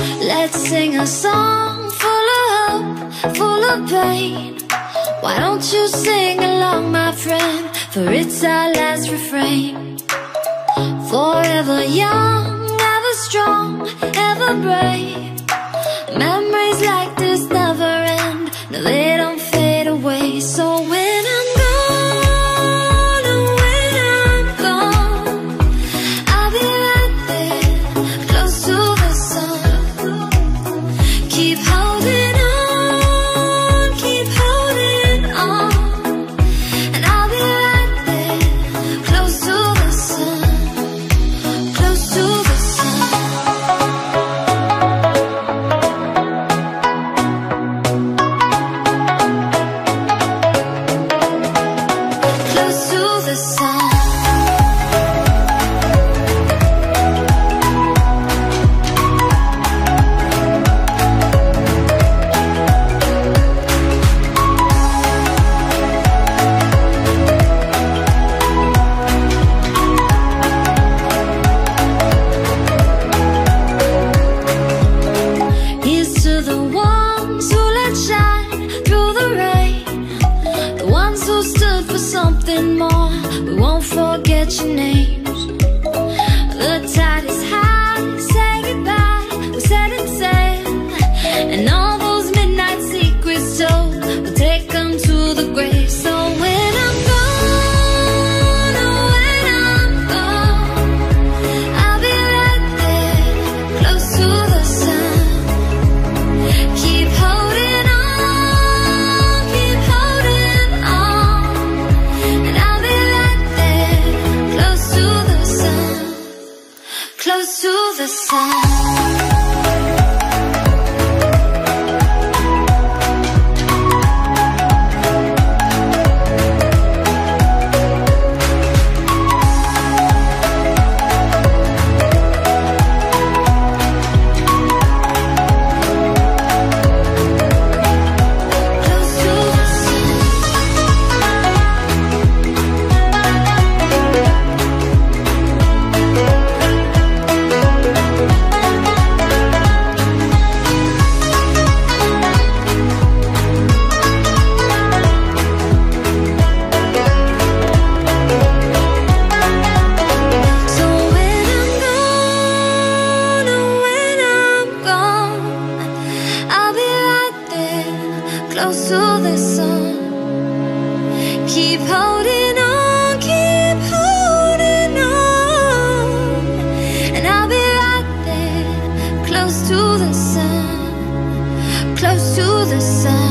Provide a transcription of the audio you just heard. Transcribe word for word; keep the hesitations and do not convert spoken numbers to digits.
Let's sing a song full of hope, full of pain. Why don't you sing along, my friend? For it's our last refrain. Forever young, ever strong, ever brave. Memories like this never end. No, they don't fade away. So when I'm gone, oh, when I'm gone, I'll be right there, close to the sun. Keep holding on, keep holding on, and I'll be right there, close to the sun, close to the sun. Close to the sun. Here's to the ones who let shine through the rain, the ones who stood for something more. We won't forget your names. The tide is high, say goodbye, we set it sail, and all those midnight secrets told, we'll take them to the grave. So when I'm gone, oh, when I'm gone, I'll be right there, close to the sun. Keep holding on, keep holding on, and I'll be right there, close to the sun, close to the sun. Close to the sun. Keep holding on, keep holding on, and I'll be right there, close to the sun, close to the sun.